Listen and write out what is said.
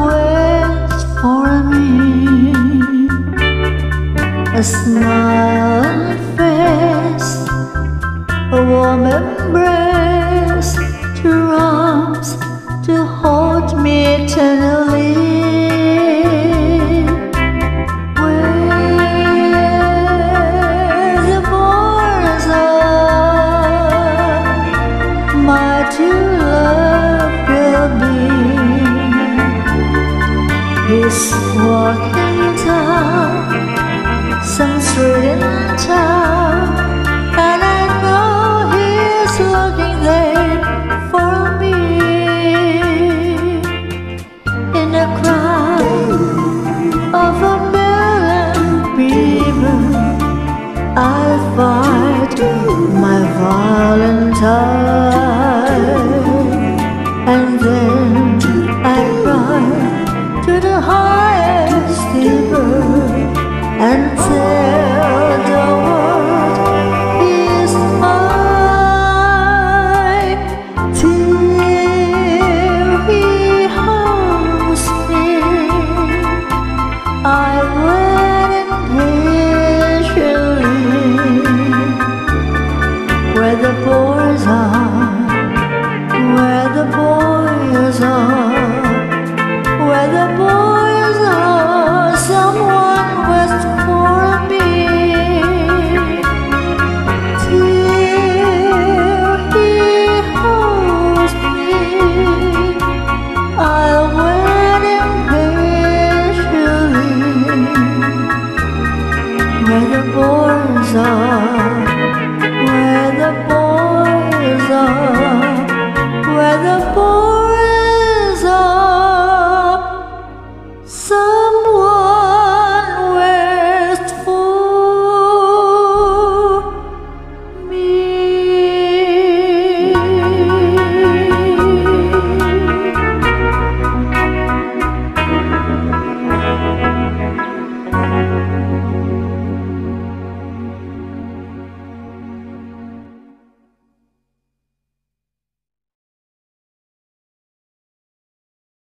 waits for me. A smiling face, a warm embrace, two arms to hold me tenderly. Where the borders are, my true love will be. He's walking down some street in town, and I know he's looking there for me. In a crowd of a million people, I'll fight my Valentine.